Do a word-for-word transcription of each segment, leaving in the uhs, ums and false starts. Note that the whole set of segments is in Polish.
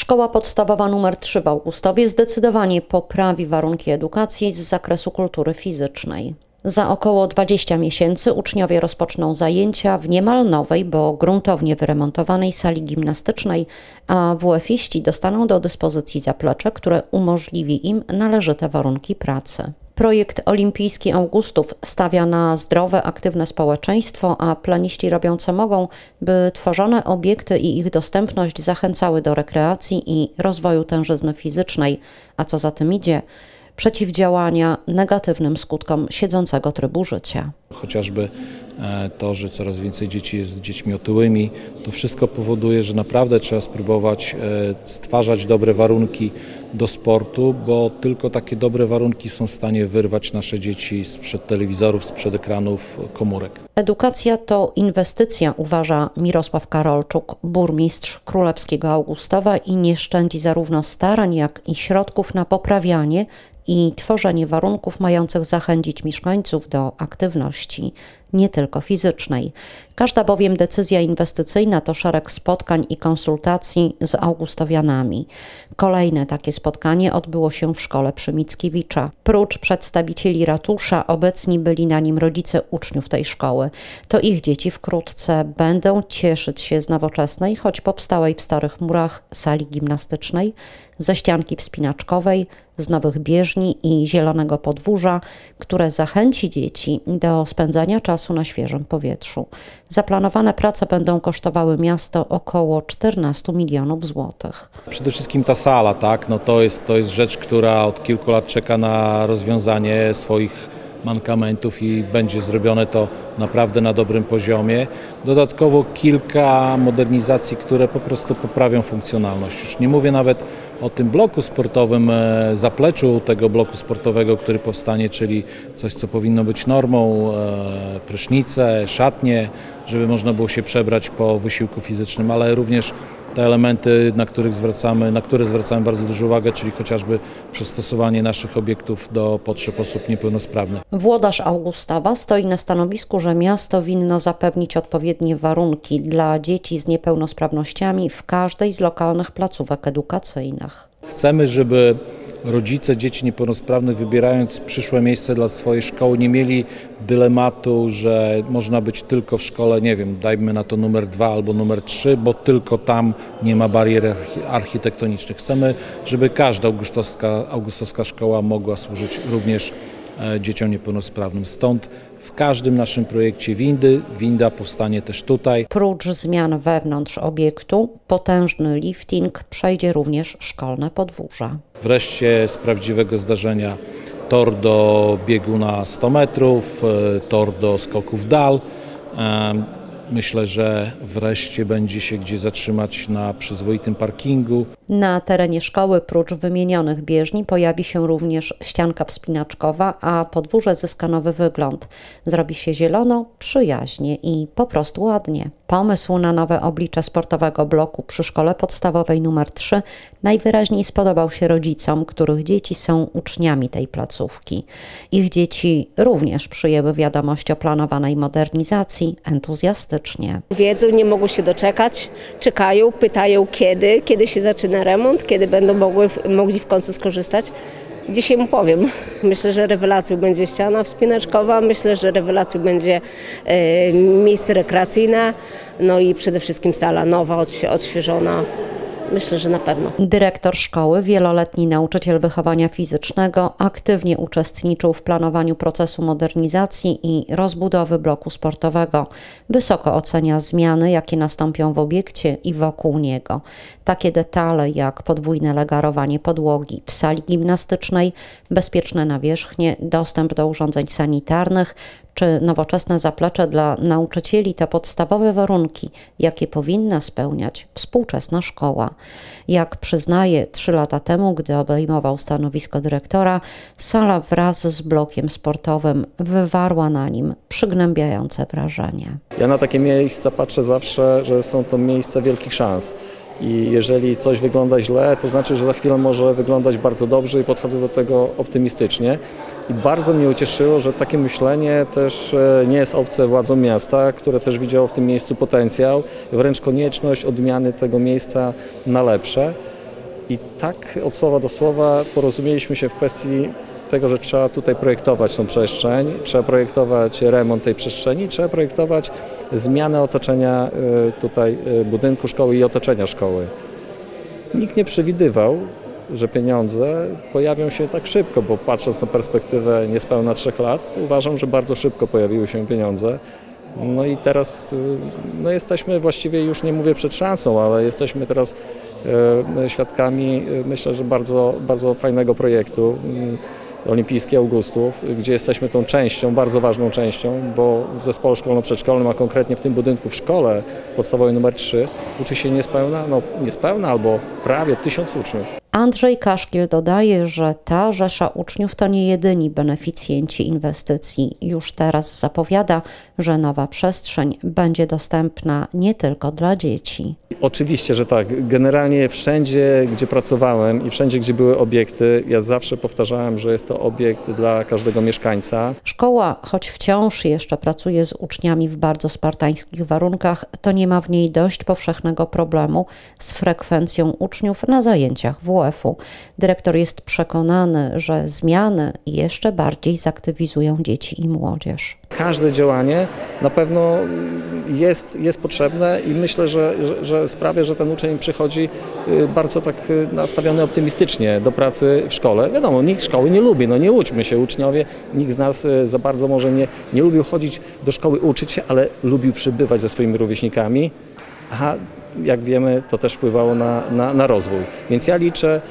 Szkoła podstawowa numer trzy w Augustowie zdecydowanie poprawi warunki edukacji z zakresu kultury fizycznej. Za około dwadzieścia miesięcy uczniowie rozpoczną zajęcia w niemal nowej, bo gruntownie wyremontowanej sali gimnastycznej, a wuefiści dostaną do dyspozycji zaplecze, które umożliwi im należyte warunki pracy. Projekt olimpijski Augustów stawia na zdrowe, aktywne społeczeństwo, a planiści robią co mogą, by tworzone obiekty i ich dostępność zachęcały do rekreacji i rozwoju tężyzny fizycznej, a co za tym idzie, przeciwdziałania negatywnym skutkom siedzącego trybu życia. Chociażby to, że coraz więcej dzieci jest dziećmi otyłymi, to wszystko powoduje, że naprawdę trzeba spróbować stwarzać dobre warunki do sportu, bo tylko takie dobre warunki są w stanie wyrwać nasze dzieci sprzed telewizorów, sprzed ekranów komórek. Edukacja to inwestycja, uważa Mirosław Karolczuk, burmistrz Królewskiego Augustowa, i nie szczędzi zarówno starań, jak i środków na poprawianie i tworzenie warunków mających zachęcić mieszkańców do aktywności, nie tylko fizycznej. Każda bowiem decyzja inwestycyjna to szereg spotkań i konsultacji z augustowianami. Kolejne takie spotkanie odbyło się w szkole przy Mickiewicza. Prócz przedstawicieli ratusza obecni byli na nim rodzice uczniów tej szkoły. To ich dzieci wkrótce będą cieszyć się z nowoczesnej, choć powstałej w starych murach sali gimnastycznej, ze ścianki wspinaczkowej, z nowych bieżni i zielonego podwórza, które zachęci dzieci do spędzania czasu na świeżym powietrzu. Zaplanowane prace będą kosztowały miasto około czternastu milionów złotych. Przede wszystkim ta sala, tak? No to jest, to jest rzecz, która od kilku lat czeka na rozwiązanie swoich mankamentów i będzie zrobione to naprawdę na dobrym poziomie. Dodatkowo kilka modernizacji, które po prostu poprawią funkcjonalność. Już nie mówię nawet o tym bloku sportowym, zapleczu tego bloku sportowego, który powstanie, czyli coś, co powinno być normą, prysznice, szatnie, żeby można było się przebrać po wysiłku fizycznym, ale również te elementy, na których zwracamy, na które zwracamy bardzo dużą uwagę, czyli chociażby przystosowanie naszych obiektów do potrzeb osób niepełnosprawnych. Włodarz Augustowa stoi na stanowisku, że miasto winno zapewnić odpowiednie warunki dla dzieci z niepełnosprawnościami w każdej z lokalnych placówek edukacyjnych. Chcemy, żeby rodzice dzieci niepełnosprawnych, wybierając przyszłe miejsce dla swojej szkoły, nie mieli dylematu, że można być tylko w szkole, nie wiem, dajmy na to numer dwa albo numer trzy, bo tylko tam nie ma barier architektonicznych. Chcemy, żeby każda augustowska, augustowska szkoła mogła służyć również dzieciom niepełnosprawnym. Stąd w każdym naszym projekcie windy, winda powstanie też tutaj. Prócz zmian wewnątrz obiektu, potężny lifting przejdzie również szkolne podwórze. Wreszcie z prawdziwego zdarzenia tor do biegu na sto metrów, tor do skoków w dal. Myślę, że wreszcie będzie się gdzie zatrzymać na przyzwoitym parkingu. Na terenie szkoły prócz wymienionych bieżni pojawi się również ścianka wspinaczkowa, a podwórze zyska nowy wygląd. Zrobi się zielono, przyjaźnie i po prostu ładnie. Pomysł na nowe oblicze sportowego bloku przy szkole podstawowej numer trzy najwyraźniej spodobał się rodzicom, których dzieci są uczniami tej placówki. Ich dzieci również przyjęły wiadomość o planowanej modernizacji entuzjastycznie. Wiedzą, nie mogą się doczekać, czekają, pytają kiedy, kiedy się zaczyna remont, kiedy będą mogły, mogli w końcu skorzystać. Dzisiaj mu powiem. Myślę, że rewelacją będzie ściana wspinaczkowa, myślę, że rewelacją będzie e, miejsce rekreacyjne, no i przede wszystkim sala nowa, odświeżona. Myślę, że na pewno. Dyrektor szkoły, wieloletni nauczyciel wychowania fizycznego, aktywnie uczestniczył w planowaniu procesu modernizacji i rozbudowy bloku sportowego. Wysoko ocenia zmiany, jakie nastąpią w obiekcie i wokół niego. Takie detale jak podwójne legarowanie podłogi w sali gimnastycznej, bezpieczne nawierzchnie, dostęp do urządzeń sanitarnych czy nowoczesne zaplecze dla nauczycieli to podstawowe warunki, jakie powinna spełniać współczesna szkoła. Jak przyznaje, trzy lata temu, gdy obejmował stanowisko dyrektora, sala wraz z blokiem sportowym wywarła na nim przygnębiające wrażenie. Ja na takie miejsca patrzę zawsze, że są to miejsca wielkich szans. I jeżeli coś wygląda źle, to znaczy, że za chwilę może wyglądać bardzo dobrze i podchodzę do tego optymistycznie. I bardzo mnie ucieszyło, że takie myślenie też nie jest obce władzom miasta, które też widziało w tym miejscu potencjał, wręcz konieczność odmiany tego miejsca na lepsze. I tak od słowa do słowa porozumieliśmy się w kwestii tego, że trzeba tutaj projektować tą przestrzeń, trzeba projektować remont tej przestrzeni, trzeba projektować zmianę otoczenia tutaj budynku szkoły i otoczenia szkoły. Nikt nie przewidywał, że pieniądze pojawią się tak szybko, bo patrząc na perspektywę niespełna trzech lat, uważam, że bardzo szybko pojawiły się pieniądze. No i teraz no jesteśmy właściwie, już nie mówię przed szansą, ale jesteśmy teraz e, świadkami, myślę, że bardzo, bardzo fajnego projektu Olimpijski Augustów, gdzie jesteśmy tą częścią, bardzo ważną częścią, bo w zespole szkolno-przedszkolnym, a konkretnie w tym budynku w szkole podstawowej numer trzy uczy się niespełna, no niespełna albo prawie tysiąc uczniów. Andrzej Kaszkiel dodaje, że ta rzesza uczniów to nie jedyni beneficjenci inwestycji. Już teraz zapowiada, że nowa przestrzeń będzie dostępna nie tylko dla dzieci. Oczywiście, że tak. Generalnie wszędzie, gdzie pracowałem i wszędzie, gdzie były obiekty, ja zawsze powtarzałem, że jest to obiekt dla każdego mieszkańca. Szkoła, choć wciąż jeszcze pracuje z uczniami w bardzo spartańskich warunkach, to nie ma w niej dość powszechnego problemu z frekwencją uczniów na zajęciach W F u. Dyrektor jest przekonany, że zmiany jeszcze bardziej zaktywizują dzieci i młodzież. Każde działanie na pewno jest, jest potrzebne i myślę, że, że, że sprawia, że ten uczeń przychodzi bardzo tak nastawiony optymistycznie do pracy w szkole. Wiadomo, nikt szkoły nie lubi, no nie łudźmy się, uczniowie, nikt z nas za bardzo może nie, nie lubił chodzić do szkoły, uczyć się, ale lubił przybywać ze swoimi rówieśnikami, a jak wiemy, to też wpływało na, na, na rozwój. Więc ja liczę,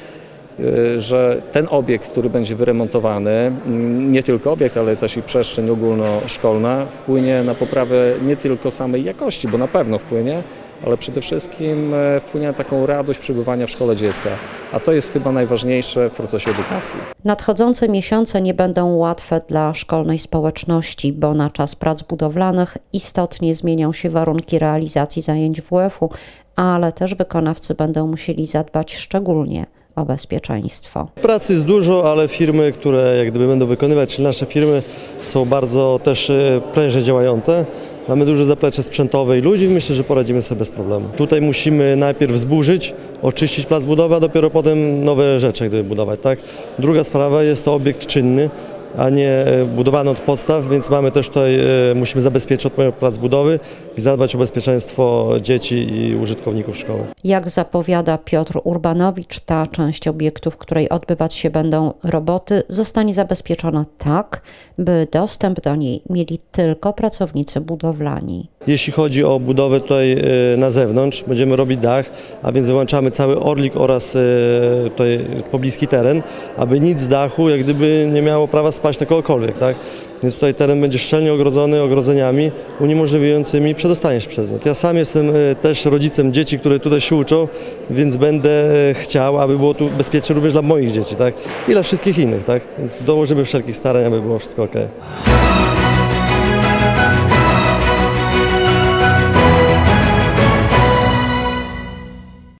że ten obiekt, który będzie wyremontowany, nie tylko obiekt, ale też i przestrzeń ogólnoszkolna, wpłynie na poprawę nie tylko samej jakości, bo na pewno wpłynie, ale przede wszystkim wpłynie na taką radość przebywania w szkole dziecka. A to jest chyba najważniejsze w procesie edukacji. Nadchodzące miesiące nie będą łatwe dla szkolnej społeczności, bo na czas prac budowlanych istotnie zmienią się warunki realizacji zajęć W F u, ale też wykonawcy będą musieli zadbać szczególnie o bezpieczeństwo. Pracy jest dużo, ale firmy, które jak gdyby będą wykonywać, czyli nasze firmy, są bardzo też prężnie działające. Mamy duże zaplecze sprzętowe i ludzi, myślę, że poradzimy sobie bez problemu. Tutaj musimy najpierw zburzyć, oczyścić plac budowy, a dopiero potem nowe rzeczy gdyby budować. Tak? Druga sprawa, jest to obiekt czynny, a nie budowany od podstaw, więc mamy też tutaj, musimy zabezpieczyć odpowiednio plac budowy i zadbać o bezpieczeństwo dzieci i użytkowników szkoły. Jak zapowiada Piotr Urbanowicz, ta część obiektu, w której odbywać się będą roboty, zostanie zabezpieczona tak, by dostęp do niej mieli tylko pracownicy budowlani. Jeśli chodzi o budowę tutaj na zewnątrz, będziemy robić dach, a więc wyłączamy cały orlik oraz tutaj pobliski teren, aby nic z dachu jak gdyby nie miało prawa spaść na kogokolwiek, tak? Więc tutaj teren będzie szczelnie ogrodzony ogrodzeniami uniemożliwiającymi przedostanie się przez nie. Ja sam jestem też rodzicem dzieci, które tutaj się uczą, więc będę chciał, aby było tu bezpiecznie również dla moich dzieci, tak? I dla wszystkich innych, tak? Więc dołożymy wszelkich starań, aby było wszystko ok.